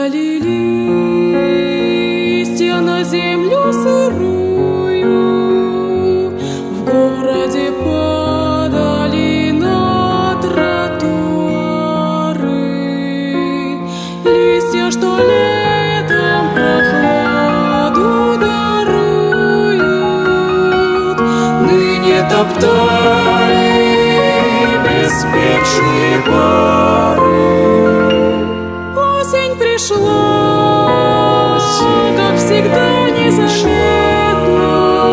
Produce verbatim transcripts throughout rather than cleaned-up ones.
Падали листья на землю сырую, в городе падали на тротуары. Листья, что летом прохладу даруют, ныне топтали беспечные пары. Осень пришла, как всегда незаметно,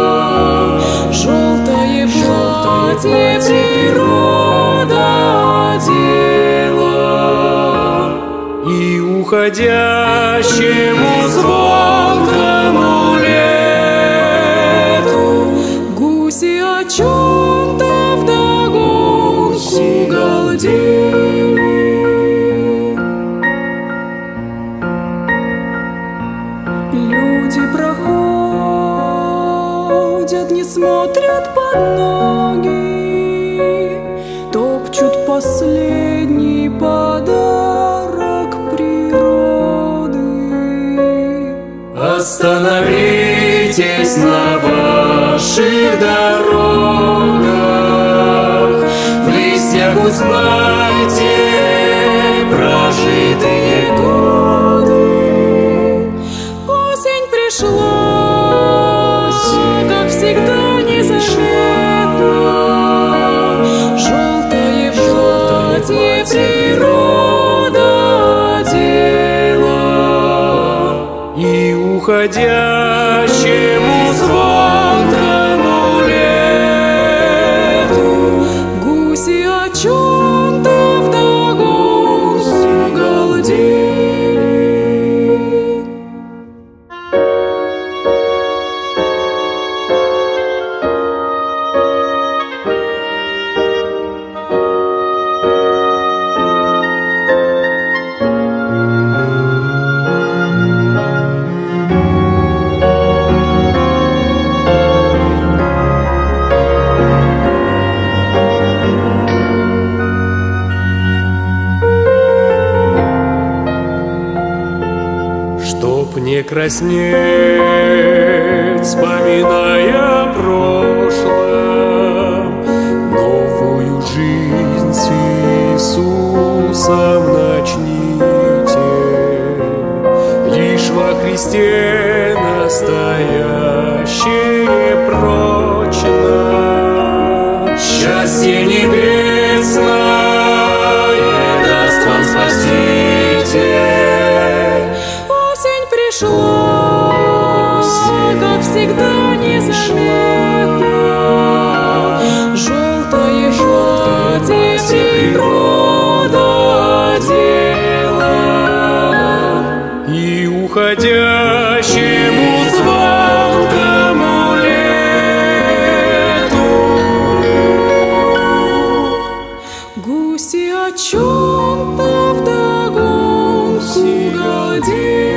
желтое платье природа одела, и уходящему звонкому лету гуси о чем-то вдогонку галдели. Люди проходят, не смотрят под ноги, топчут последний подарок природы. Остановитесь на ваших дорогах, в листьях узнайте прожитые годы. Осень пришла, как всегда незаметно, желтое платье природа одела, и уходящему звонкому лету гуси о чем-то вдогонку галдели. Чтоб не краснеть, вспоминая прошлое, новую жизнь с Иисусом начните. Лишь во Христе настоящее прочно, счастье небесное даст вам Спаситель. Осень пришла, как всегда незаметно, желтое платье природа одела, и уходящему звонкому лету гуси о чем-то вдогонку галдели.